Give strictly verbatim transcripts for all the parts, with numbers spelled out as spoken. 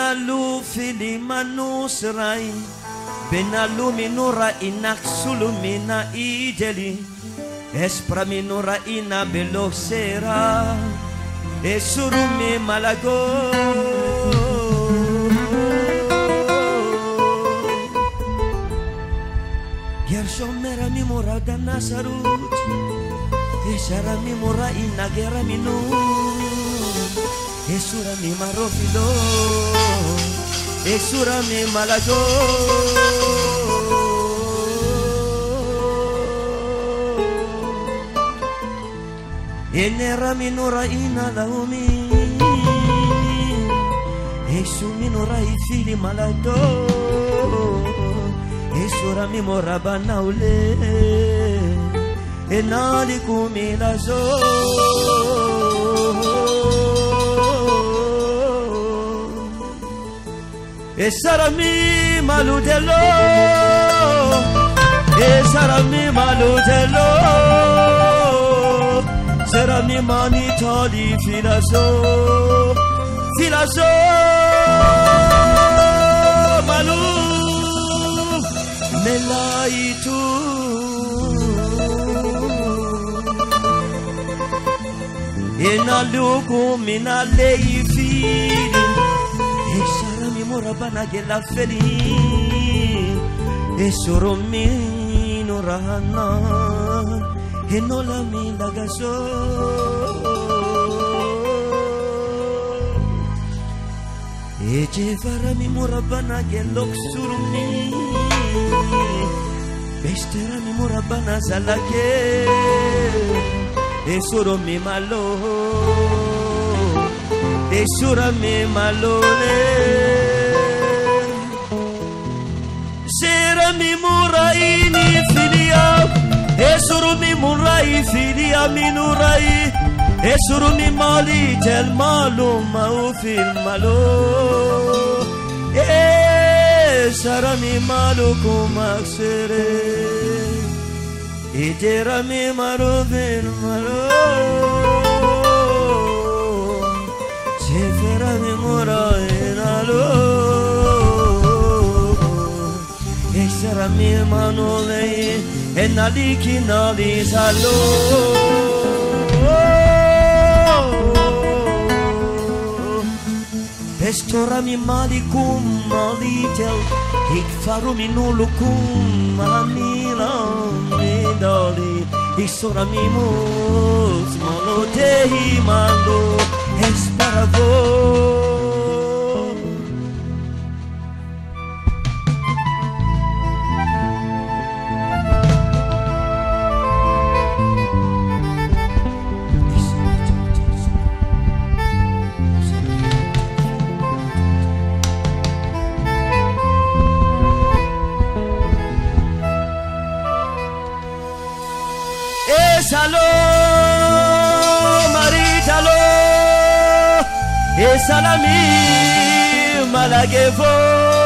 Benalu fili manusrai Benalu minura inak sulumina ijeli Espra minura ina belosera Esurumi malago Gershomera mi mora da Nazarut Esara mi mora ina gera minu Esura mi marofilo Esura mi malago Enera mi nora ina laumi Esu mi nora I fili malago Esura mi mora banaule Enali kumilazo Esara mi maludelo Esara mi maludelo Sera mi manita di filazo Filazo Malu Melaitu Enaluku minalei fili Esara mi morabana gela feli Esoro mi norahana Enola mi lagaso Ejevara mi morabana gelok surumi Bestera mi morabana zalake Esoro mi malo Esura mi malole Sera mi muraini filia Esuru mi murai filia minurai Esuru mi mali tel malu mau fil malo Esara mi malu kumaksere Ijera mi maru fil malo Sefera mi murai nalo Esara mi manole Enaliki nali salo Estora mi malikum malitel Ik faru mi nulukum amila midali Isora mi mus malotehi malo Esparavo Esalo, maritalo, esalami malagevo,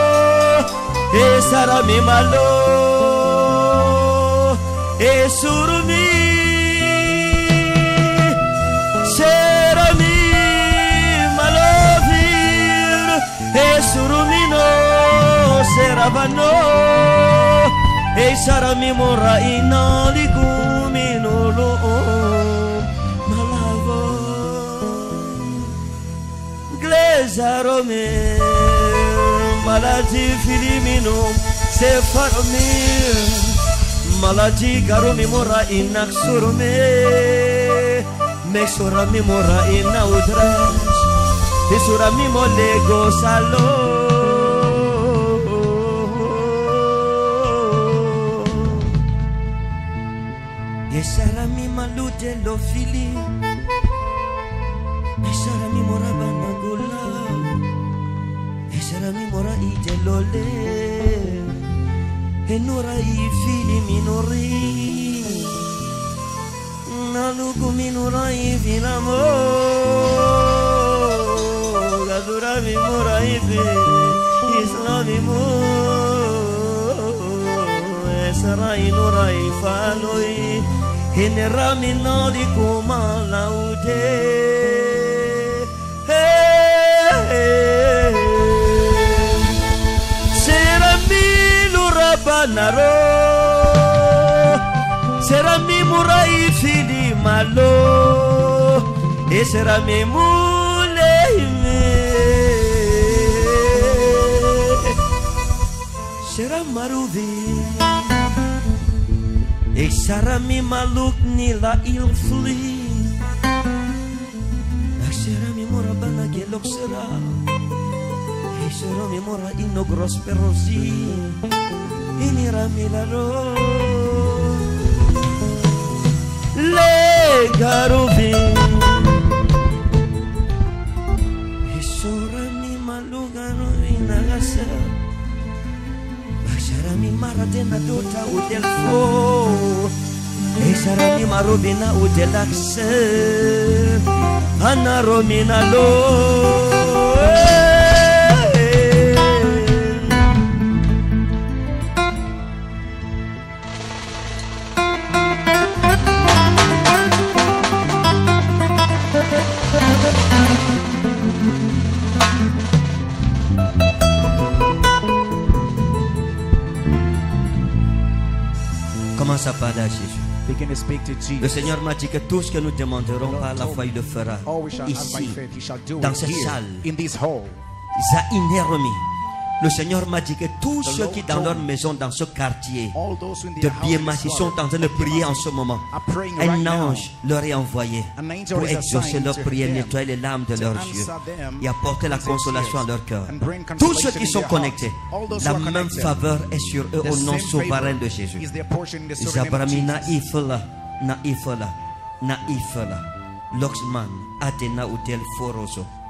esarami malo, esurumi, serami malovir, esurumino, serabano, esarami mora inaliku. Malavo Glezarome Malati filimino Sefarome Malati garomi mora inak surme Mesorami mora inaudras Esurami molego salo Esara mi malute lo fili Esara mi mora banagula Esara mi mora ite lo le Enora I fili minori Naluku minora I filamo Gadura mi mora I fili Islami mo Esara inora I faloi Hinera minno di kuma laude Anaro Serami murai fili malo E serami muleime Seram maruvi E sarami maluk nila ilfli Serami mora bana gelok sera E serami mora ino gros perosi Ini rami laro Le garuvi E sorami malugano inagasa Serami mara dena dota udel fo E sarami marubina udel akse Ana romina lo Commence à parler à Jésus. Begin to speak to Jesus. Le Seigneur m'a dit que tout ce que nous demanderons par la foi, il le fera. All we shall ask by Ici, faith, He shall do dans it cette here, salle. in this hall. Zaineromi. Le Seigneur m'a dit que tous The ceux Lord qui dans told leur maison, dans ce quartier All those in de their house Biémachi in this sont world en train de prier en ce moment. are praying right Un now. ange leur est envoyé An angel pour is exaucer assigned leurs to prières, them nettoyer les larmes de to leurs answer yeux them et apporter la with their consolation à tears leur cœur. and bring Tous ceux consolation qui in sont their connectés, hearts. All those la who are même connected, faveur est sur eux the au nom same souverain favor de Jésus. is their portion in the sovereign name of Zabramina Jesus. ifela, na ifela, na ifela, Loxman, Atena Utel Foroso.